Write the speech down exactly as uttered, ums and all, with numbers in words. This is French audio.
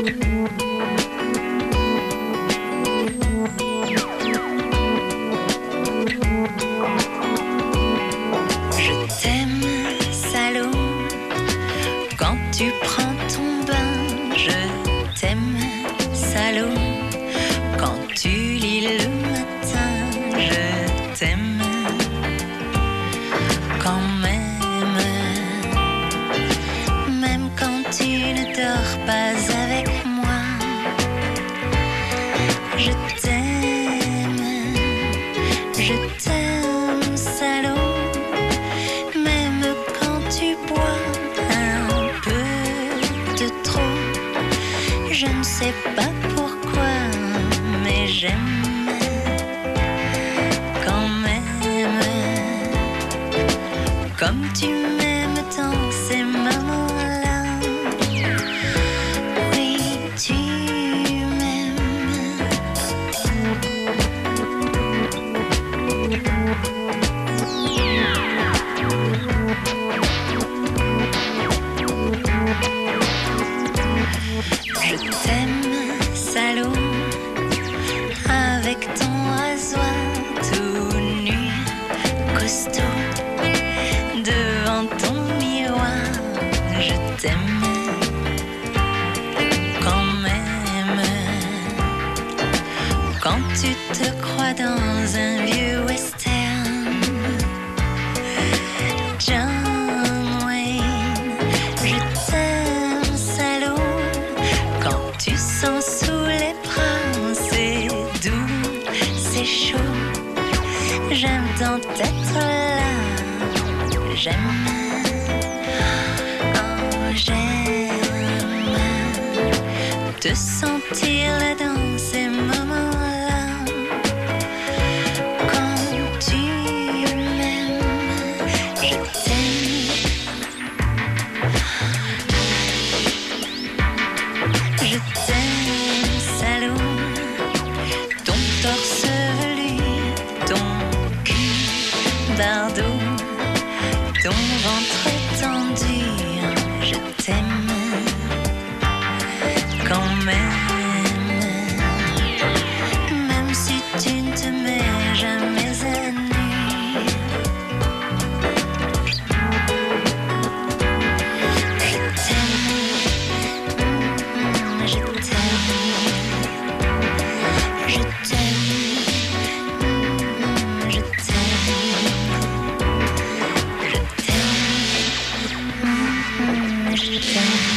Tu prends ton bain, je t'aime, salaud. Quand tu lis le matin, je t'aime. Quand même, même quand tu ne dors pas avec moi, je t'aime, je t'aime, salaud. Même quand tu bois je ne sais pas pourquoi, mais j'aime quand même. Comme tu m'aimes dans ces moments-là. Oui, tu m'aimes. Je t'aime, salaud, avec ton rasoir tout nu, costaud, devant ton miroir. Je t'aime quand même. Quand tu te crois dans un vieux western, John Wayne, je t'aime, salaud. Quand tu sens sous les bras, c'est doux, c'est chaud. J'aime tant être là, j'aime, oh j'aime te sentir là dans ces moments-là. Quand tu m'aimes, je t'aime. Je t'aime, salaud, ton torse velu, ton cul bardeau, ton ventre tendu. Je t'aime quand même, même si tu ne te mets jamais à nu. Je t'aime. Je t'aime, je t'aime, je t'aime, je t'aime, je t'aime.